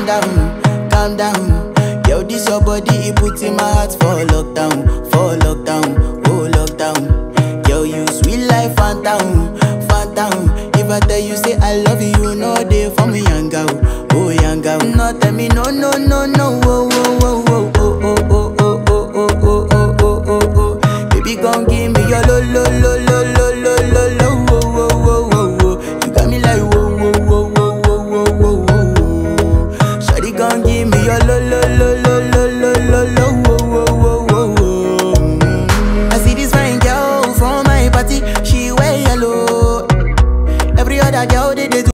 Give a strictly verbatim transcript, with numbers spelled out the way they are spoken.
down, calm down. Yo, this your body, it puts in my heart for lockdown, for lockdown, oh lockdown. Yo, you sweet life, phantom, phantom. If I tell you say I love you, you know they for me young girl, oh young girl. No tell me no, no, no, no, oh, oh.